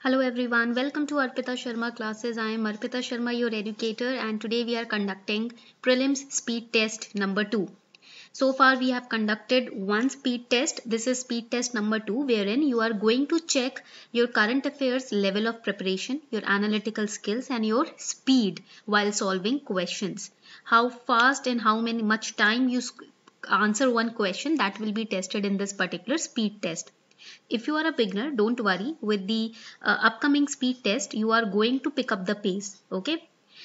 Hello everyone, welcome to Arpita Sharma classes. I am Arpita Sharma, your educator, and today we are conducting prelims speed test number 2. So far we have conducted one speed test. This is speed test number 2, wherein you are going to check your current affairs level of preparation, your analytical skills and your speed while solving questions. How fast and how much time you answer one question, that will be tested in this particular speed test. If you are a beginner, don't worry. With the upcoming speed test, you are going to pick up the pace. Okay.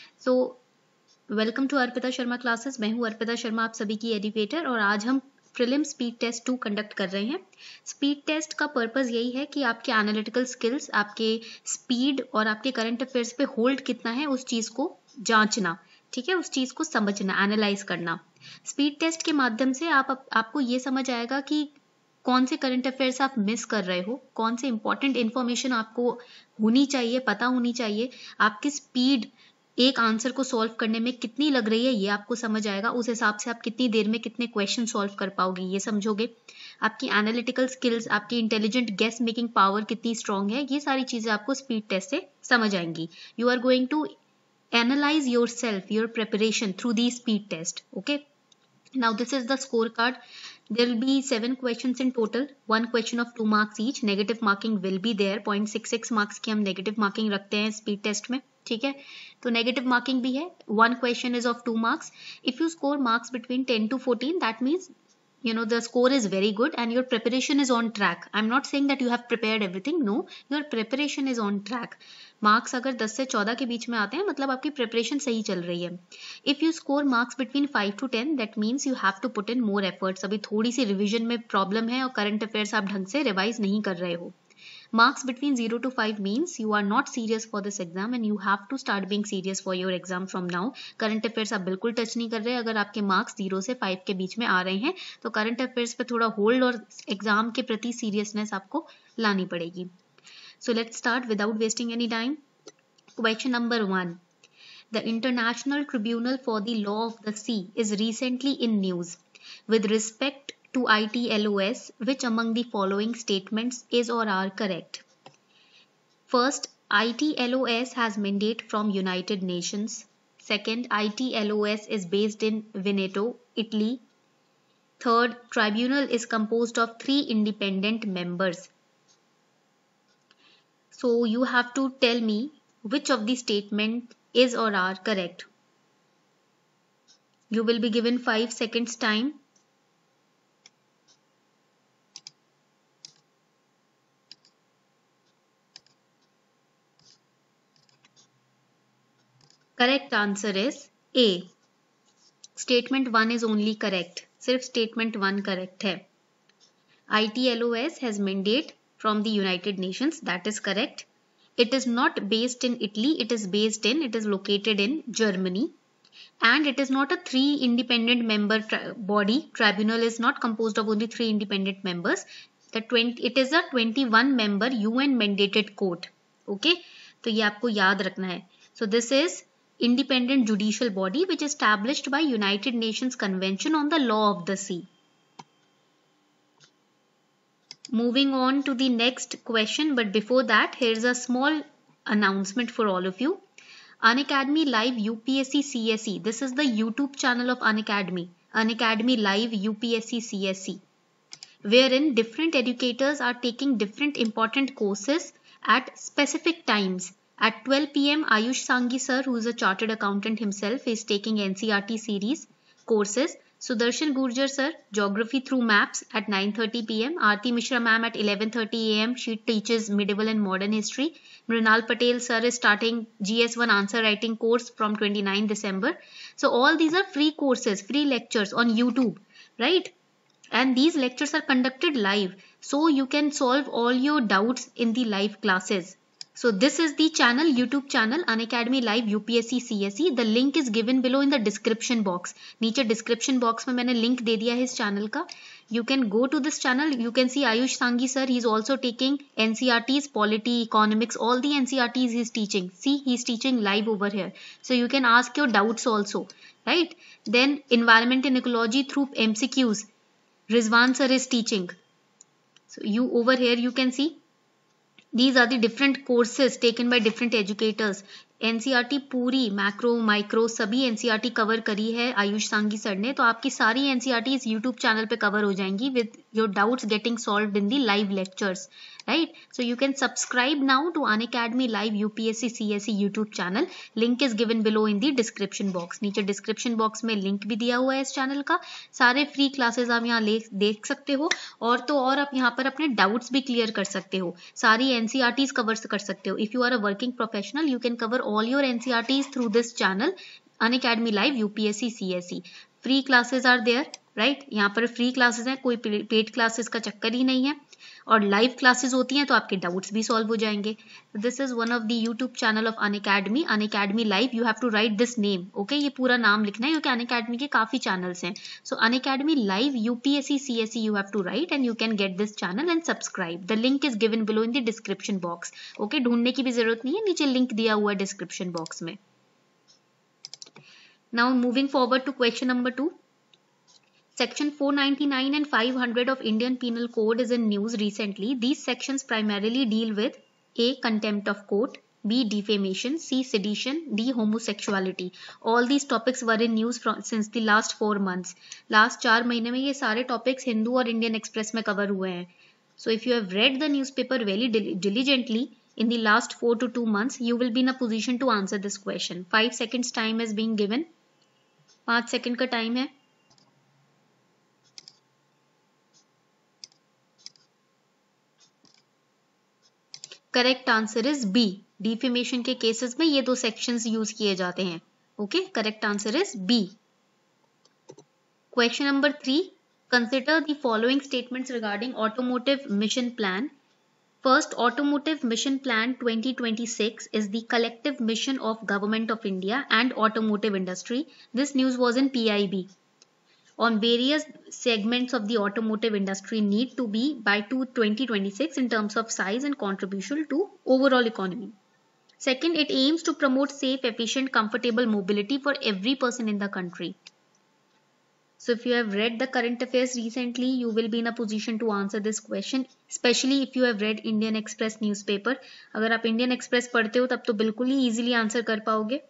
So welcome to Arpita Sharma classes. मैं हूं अर्पिता शर्मा, आप सभी की educator, और आज हम prelim speed test 2 conduct कर रहे हैं। स्पीड टेस्ट का पर्पस यही है कि आपके एनालिटिकल स्किल्स, आपके स्पीड और आपके करंट अफेयर्स पे होल्ड कितना है उस चीज को जांचना, ठीक है, उस चीज को समझना, एनालाइज करना। स्पीड टेस्ट के माध्यम से आपको ये समझ आएगा कि कौन से करंट अफेयर्स आप मिस कर रहे हो, कौन से इंपॉर्टेंट इंफॉर्मेशन आपको होनी चाहिए, पता होनी चाहिए, आपकी स्पीड एक आंसर को सॉल्व करने में कितनी लग रही है ये आपको समझ आएगा। उस हिसाब से आप कितनी देर में कितने क्वेश्चन सॉल्व कर पाओगे ये समझोगे। आपकी एनालिटिकल स्किल्स, आपकी इंटेलिजेंट गेस मेकिंग पावर कितनी स्ट्रांग है, ये सारी चीजें आपको स्पीड टेस्ट से समझ आएंगी। You are going to analyse yourself, your preparation through the speed test. Okay, now this is the scorecard. There will be 7 questions in total, one question of 2 marks each. Negative marking will be there, 0.66 marks की हम negative marking रखते हैं speed test में, ठीक है। तो negative marking भी है, one question is of 2 marks. If you score marks between 10 to 14, that means the score is very good and your preparation is on track. I'm not saying that you have prepared everything, no, your preparation is on track. Marks अगर 10 से 14 के बीच में आते हैं मतलब आपकी preparation सही चल रही है। If you score marks between 5 to 10, that means you have to put in more efforts. अभी थोड़ी सी रिवीजन में प्रॉब्लम है और करंट अफेयर्स आप ढंग से रिवाइज नहीं कर रहे हो। Marks between 0 to 5 means you are not serious for this exam and you have to start being serious for your exam from now. Current affairs आप बिल्कुल टच नहीं कर रहे। अगर आपके मार्क्स 0 से 5 के बीच में आ रहे हैं तो करंट अफेयर्स पे थोड़ा होल्ड और एग्जाम के प्रति सीरियसनेस आपको लानी पड़ेगी। So let's start without wasting any time. Question number 1. The International Tribunal for the Law of the Sea is recently in news. With respect to ITLOS, which among the following statements is or are correct? First, ITLOS has mandate from United Nations. Second, ITLOS is based in Veneto, Italy. Third, tribunal is composed of 3 independent members. So you have to tell me which of the statement is or are correct. You will be given 5 seconds time. Correct answer is A. Statement 1 is only correct. सिर्फ statement 1 correct है. ITLOS has mandate from the United Nations. That is correct. It is not based in Italy. It is located in Germany. And it is not a 3 independent member body. Tribunal is not composed of only 3 independent members. It is a 21 member UN mandated court. Okay. तो ये आपको याद रखना है. So this is independent judicial body which is established by United Nations Convention on the Law of the Sea. Moving on to the next question, but before that, here's a small announcement for all of you. Unacademy Live UPSC CSE. This is the YouTube channel of Unacademy. Unacademy Live UPSC CSE, wherein different educators are taking different important courses at specific times. At 12 p.m, Ayush Sanghi sir, who is a chartered accountant himself, is taking NCERT series courses. Sudarshan Gurjar sir, geography through maps at 9:30 p.m. Aarti Mishra ma'am at 11:30 a.m. She teaches medieval and modern history. Mrinal Patel sir is starting GS1 answer writing course from 29 December. So all these are free courses, free lectures on YouTube, right? And these lectures are conducted live, so you can solve all your doubts in the live classes. So this is the channel, YouTube channel, Unacademy Live UPSC CSE. The link is given below in the description box. नीचे description box में मैंने link दे दिया है इस channel का. You can go to this channel. You can see Ayush Sanghi sir. He is also taking NCERTs, polity, economics, all the NCERTs he is teaching. See, he is teaching live over here. So you can ask your doubts also, right? Then environment and ecology through MCQs. Rizwan sir is teaching. So you over here you can see These are the different courses taken by different educators. NCERT पूरी macro micro सभी NCERT cover करी है आयुष सांगी sir ने, तो आपकी सारी NCERT इस यूट्यूब चैनल पे कवर हो जाएंगी with your doubts getting solved in the live lectures, right? So you can subscribe now to Unacademy Live UPSC CSE YouTube channel. Link is given below in the description box. नीचे description box में link भी दिया हुआ है इस channel का. सारे free classes आप यहाँ देख सकते हो, और तो और आप यहाँ पर अपने doubts भी clear कर सकते हो, सारी NCERTs cover कर सकते हो. If you are a working professional, you can cover all your NCERTs through this channel, Unacademy Live UPSC CSE. Free classes are there, right? यहाँ पर free classes हैं, कोई paid classes का चक्कर ही नहीं है, और लाइव क्लासेस होती हैं तो आपके डाउट्स भी सॉल्व हो जाएंगे. This is one of the YouTube channel of Unacademy, Unacademy live. You have to write this name, okay? ये पूरा नाम लिखना है क्योंकि अनअकैडमी के काफी चैनल्स हैं. So Unacademy live UPSC CSE you have to write and you can get this channel and subscribe. The link is given below in the description box. Okay, ढूंढने की भी जरूरत नहीं है, नीचे लिंक दिया हुआ है डिस्क्रिप्शन बॉक्स में. Now moving forward to question number 2. Section 499 and 500 of Indian Penal Code is in news recently. These sections primarily deal with A. Contempt of court, B. Defamation, C. Sedition, D. Homosexuality. All these topics were in news since the last 4 months. Last 4 महीने में ये सारे topics Hindu और Indian Express में cover हुए हैं. So if you have read the newspaper very diligently in the last 4 to 2 months, you will be in a position to answer this question. 5 seconds time is being given. 5 second का time है. Correct answer is B. Defamation के cases में ये 2 sections use किए जाते हैं. Okay, correct answer is B. Question number 3. Consider the following statements regarding automotive mission plan. First, Automotive Mission Plan 2026 is the collective mission of Government of India and automotive industry. This news was in PIB. On various segments of the automotive industry need to be by 2026 in terms of size and contribution to overall economy. Second, it aims to promote safe, efficient, comfortable mobility for every person in the country. So if you have read the current affairs recently, you will be in a position to answer this question, especially if you have read Indian Express newspaper. अगर आप Indian Express पढ़ते हो तब तो बिल्कुल ही easily answer कर पाओगे.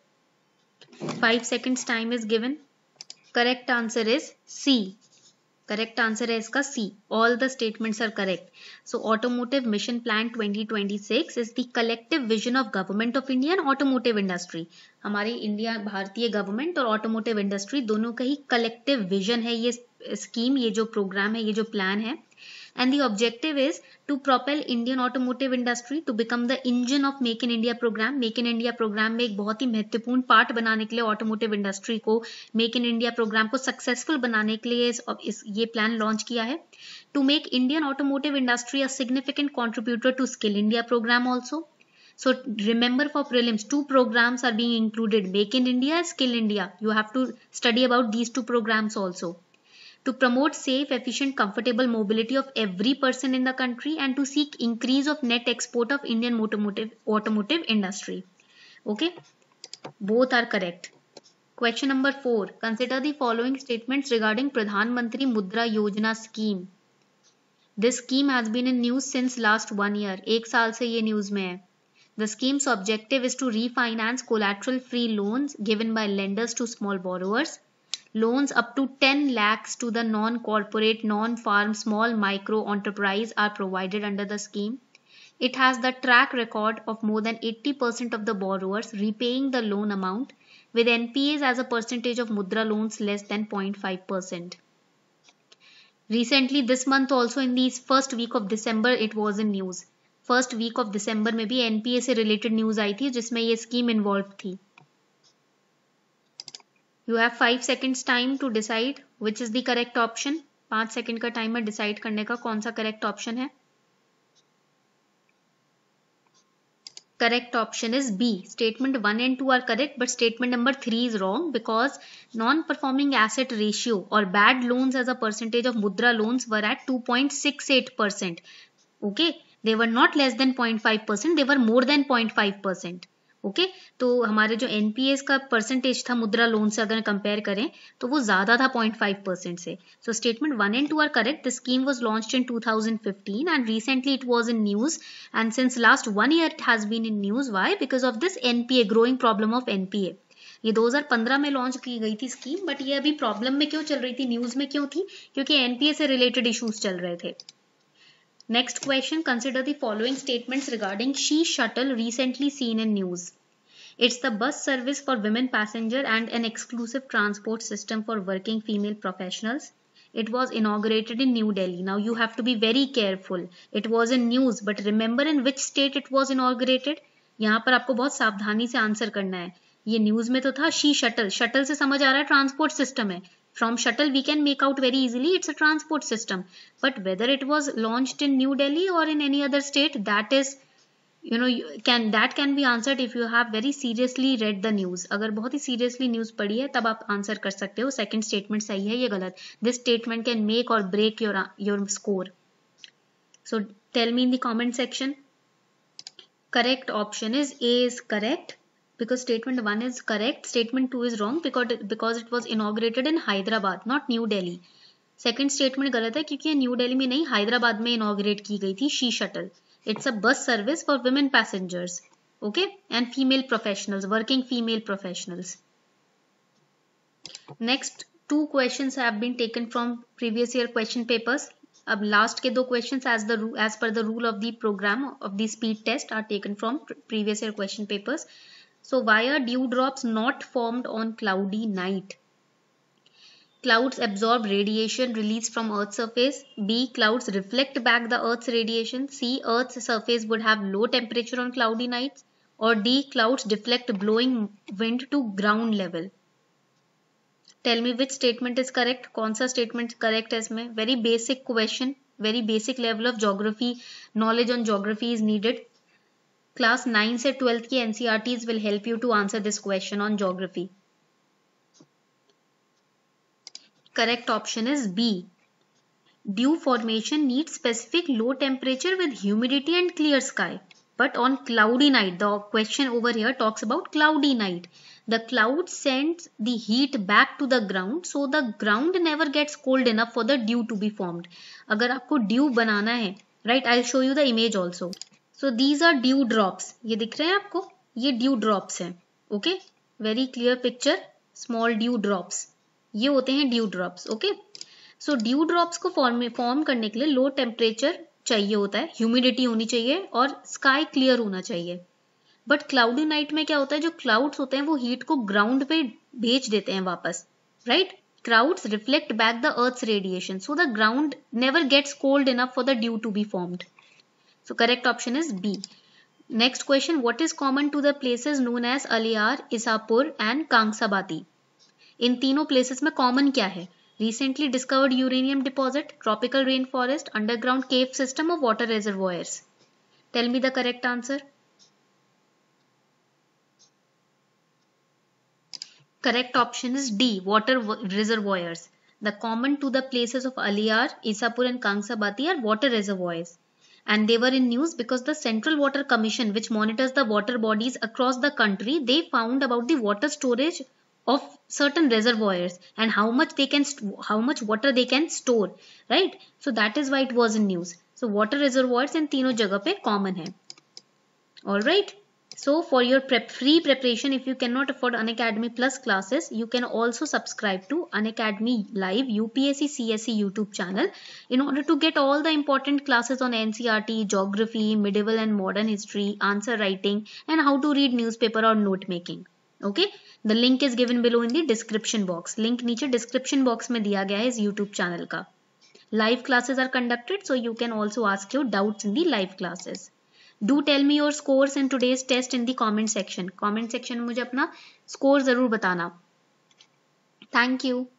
5 seconds time is given. Correct answer is C. Correct answer है इसका C. All the statements are correct. So Automotive Mission Plan 2026 is the collective vision of Government of India and automotive industry. हमारी India भारतीय government और automotive industry दोनों का ही collective vision है ये scheme, ये जो प्रोग्राम है, ये जो प्लान है. And the objective is to propel Indian automotive industry to become the engine of Make in India program. Make in India program में एक बहुत ही महत्वपूर्ण पार्ट बनाने के लिए ऑटोमोटिव इंडस्ट्री को, Make in India program को सक्सेसफुल बनाने के लिए ये प्लान लॉन्च किया है. To make Indian automotive industry a significant contributor to Skill India program also. So remember, for prelims 2 programs are being included, Make in India, Skill India. You have to study about these 2 programs also. To promote safe, efficient, comfortable mobility of every person in the country and to seek increase of net export of Indian automotive industry. Okay, both are correct. Question number 4. Consider the following statements regarding Pradhan Mantri Mudra Yojana scheme. This scheme has been in news since last 1 year. 1 साल से ये news में है. The scheme's objective is to refinance collateral-free loans given by lenders to small borrowers. Loans up to 10 lakhs to the non-corporate, non-farm, small micro enterprise are provided under the scheme. It has the track record of more than 80% of the borrowers repaying the loan amount, with NPAs as a percentage of Mudra loans less than 0.5%. Recently, this month also in the first week of December, it was in news. First week of December में भी NPA से related news आई थी जिसमें ये scheme involved थी. You have 5 seconds time to decide which is the correct option. 5 second का timer decide करने का कौन सा करेक्ट ऑप्शन है. Correct option is B. Statement 1 and 2 are correct, but statement number 3 is wrong because non-performing asset ratio or bad loans as a percentage of Mudra loans were at 2.68%. Okay, they were not less than 0.5%, they were more than 0.5%. Okay तो हमारे जो NPS का percentage था मुद्रा loan से अगर compare करें तो वो ज्यादा था 0.5% से. So statement 1 and 2 are correct. The scheme was launched in 2015 and recently it was in news, and since last 1 year it has been in news. Why? Because of this NPA, growing problem of NPA. ये 2015 में launch की गई थी scheme, but ये अभी problem में क्यों चल रही थी, न्यूज में क्यों थी, क्योंकि एनपीए से रिलेटेड इश्यूज चल रहे थे. Next question, consider the following statements regarding She Shuttle recently seen in news. It's the bus service for women passenger and an exclusive transport system for working female professionals. It was inaugurated in New Delhi. Now you have to be very careful. It was in news, but remember in which state it was inaugurated? यहाँ पर आपको बहुत सावधानी से answer करना है. ये news में तो था शी शटल, शटल से समझ आ रहा है ट्रांसपोर्ट सिस्टम है. From shuttle we can make out very easily it's a transport system, but whether it was launched in New Delhi or in any other state, that is that can be answered if you have very seriously read the news. अगर बहुत ही seriously news पढ़ी है तब आप answer कर सकते हो. Second statement सही है, ये गलत. This statement can make or break your score. So tell me in the comment section. Correct option is A is correct. Because statement 1 is correct, statement 2 is wrong because it was inaugurated in Hyderabad, not New Delhi. Second statement गलत है क्योंकि ये new Delhi में नहीं, हैदराबाद में inaugurate की गई थी शी shuttle. It's a bus service for women passengers, okay, and female professionals, working female professionals. Next 2 questions have been taken from previous year question papers. अब लास्ट के 2 questions as per the rule of the program of the speed test are taken from previous year question papers. So why are dewdrops not formed on cloudy night? Clouds absorb radiation released from Earth's surface. B. Clouds reflect back the Earth's radiation. C. Earth's surface would have low temperature on cloudy nights. Or D. Clouds deflect blowing wind to ground level. Tell me which statement is correct. कौन सा statement correct है इसमें? Very basic question, very basic level of geography, knowledge on geography is needed. Class 9 से 12th की NCERTs will help you to answer this question on geography. Correct option is B. Dew formation needs specific low temperature with humidity and clear sky. But on cloudy night, the question over here talks about cloudy night. The cloud sends the heat back to the ground, so the ground never gets cold enough for the dew to be formed. अगर आपको dew बनाना है, right? I'll show you the image also. So these are dew drops. ये दिख रहे हैं आपको, ये dew drops हैं. Okay, very clear picture. Small dew drops. ये होते हैं dew drops. Okay. So dew drops को फॉर्म करने के लिए लो टेम्परेचर चाहिए होता है, ह्यूमिडिटी होनी चाहिए और स्काई क्लियर होना चाहिए. बट क्लाउडी नाइट में क्या होता है, जो क्लाउड्स होते हैं वो हीट को ग्राउंड पे भेज देते हैं वापस, right? Clouds reflect back the earth's radiation, so the ground never gets cold enough for the dew to be formed. So correct option is B. Next question, what is common to the places known as Aliyar, Isapur and Kangsabati? इन तीनों places में common क्या है? Recently discovered uranium deposit, tropical rainforest, underground cave system or water reservoirs? Tell me the correct answer. Correct option is D, water reservoirs. The common to the places of Aliyar, Isapur and Kangsabati are water reservoirs. And they were in news because the Central Water Commission, which monitors the water bodies across the country, they found about the water storage of certain reservoirs and how much water they can store, right? So that is why it was in news. So water reservoirs in तीनों जगह पे common है. All right. So for your free preparation, if you cannot afford Unacademy Plus classes, you can also subscribe to Unacademy Live UPSC CSE YouTube channel in order to get all the important classes on NCERT, geography, medieval and modern history, answer writing and how to read newspaper or note making. Okay, the link is given below in the description box. Link नीचे description box में दिया गया है इस YouTube channel का. Live classes are conducted, so you can also ask your doubts in the live classes. Do tell me your scores in today's test in the comment section. Comment section में मुझे अपना score जरूर बताना. Thank you.